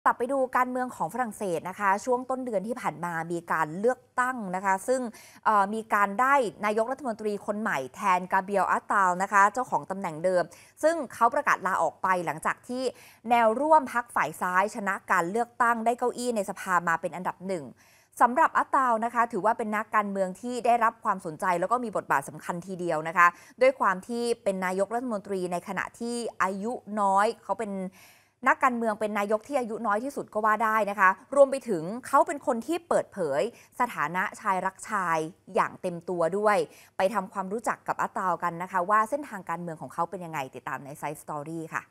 กลับไปดูการเมืองของฝรั่งเศสนะคะช่วงต้นเดือนที่ผ่านมามีการเลือกตั้งนะคะซึ่งมีการได้นายกรัฐมนตรีคนใหม่แทนกาเบียลอัตตาลนะคะเจ้าของตำแหน่งเดิมซึ่งเขาประกาศลาออกไปหลังจากที่แนวร่วมพรรคฝ่ายซ้ายชนะการเลือกตั้งได้เก้าอี้ในสภามาเป็นอันดับหนึ่งสำหรับอัตตาลนะคะถือว่าเป็นนักการเมืองที่ได้รับความสนใจแล้วก็มีบทบาทสำคัญทีเดียวนะคะด้วยความที่เป็นนายกรัฐมนตรีในขณะที่อายุน้อยเขาเป็นนักการเมืองเป็นนายกที่อายุน้อยที่สุดก็ว่าได้นะคะรวมไปถึงเขาเป็นคนที่เปิดเผยสถานะชายรักชายอย่างเต็มตัวด้วยไปทำความรู้จักกับอัตตาลกันนะคะว่าเส้นทางการเมืองของเขาเป็นยังไงติดตามในไซส์สตอรี่ค่ะ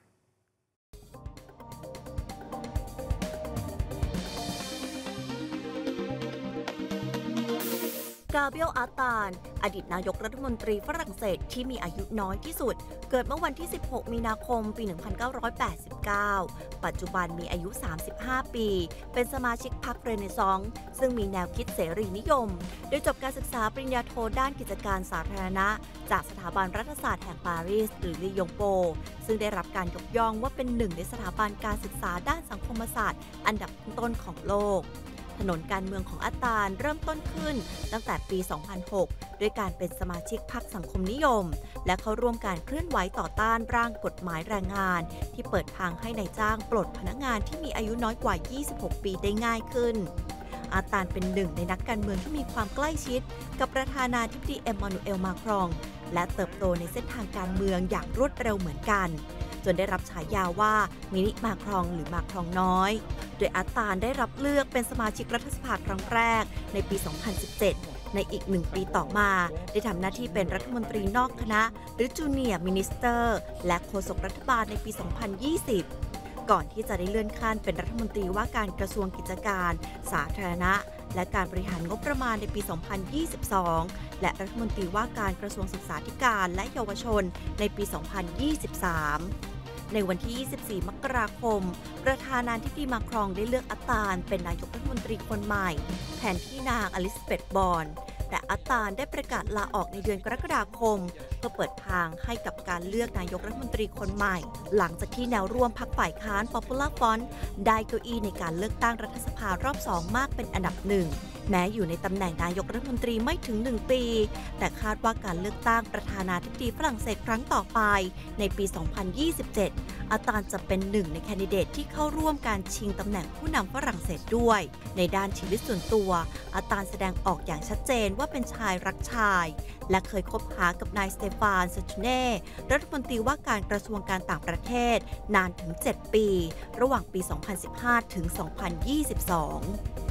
กาเบรียล อัตตาลอดีตนายกรัฐมนตรีฝรั่งเศสที่มีอายุน้อยที่สุดเกิดเมื่อวันที่ 16 มีนาคม ปี 1989 ปัจจุบันมีอายุ 35 ปี เป็นสมาชิกพรรคเรเนซองส์ซึ่งมีแนวคิดเสรีนิยม โดยจบการศึกษาปริญญาโทด้านกิจการสาธารณะจากสถาบันรัฐศาสตร์แห่งปารีสหรือลียงโปซึ่งได้รับการยกย่องว่าเป็นหนึ่งในสถาบันการศึกษาด้านสังคมศาสตร์อันดับต้นของโลกถนนการเมืองของอัตตาลเริ่มต้นขึ้นตั้งแต่ปี 2006 ด้วยการเป็นสมาชิกพรรคสังคมนิยมและเข้าร่วมการเคลื่อนไหวต่อต้านร่างกฎหมายแรงงานที่เปิดทางให้นายจ้างปลดพนักงานที่มีอายุน้อยกว่า 26 ปีได้ง่ายขึ้นอัตตาลเป็นหนึ่งในนักการเมืองที่มีความใกล้ชิดกับประธานาธิบดีเอ็มมานูเอล มาครองและเติบโตในเส้นทางการเมืองอย่างรวดเร็วเหมือนกันจนได้รับฉายาว่ามินิมาครองหรือมาครองน้อยโดยอัตตาลได้รับเลือกเป็นสมาชิกรัฐสภาครั้งแรกในปี 2017 ในอีก1 ปีต่อมาได้ทำหน้าที่เป็นรัฐมนตรีนอกคณะหรือจูเนียร์มินิสเตอร์และโฆษกรัฐบาลในปี 2020 ก่อนที่จะได้เลื่อนขั้นเป็นรัฐมนตรีว่าการกระทรวงกิจการสาธารณะและการบริหารงบประมาณในปี 2022 และรัฐมนตรีว่าการกระทรวงศึกษาธิการและเยาวชนในปี 2023 ในวันที่ 24 มกราคม ประธานาธิบดีมาครองได้เลือกอัตตาลเป็นนายกรัฐมนตรีคนใหม่แทนที่นางอลิซาเบธ บอร์นแต่อัตตาลได้ประกาศลาออกในเดือนกรกฎาคมเพื่อเปิดทางให้กับการเลือกนายกรัฐมนตรีคนใหม่หลังจากที่แนวร่วมพรรคฝ่ายค้าน Popular Front ได้เก้าอี้ในการเลือกตั้งรัฐสภารอบ 2 มากเป็นอันดับหนึ่งแม้อยู่ในตำแหน่งนายกรัฐมนตรีไม่ถึง1 ปีแต่คาดว่าการเลือกตั้งประธานาธิบดีฝรั่งเศสครั้งต่อไปในปี 2027 อัตตาลจะเป็นหนึ่งในแคนดิเดตที่เข้าร่วมการชิงตำแหน่งผู้นำฝรั่งเศสด้วยในด้านชีวิตส่วนตัวอัตตาลแสดงออกอย่างชัดเจนว่าเป็นชายรักชายและเคยคบหากับนายสเตฟาน เซจูเน่รัฐมนตรีว่าการกระทรวงการต่างประเทศนานถึง 7 ปีระหว่างปี 2015 ถึง 2022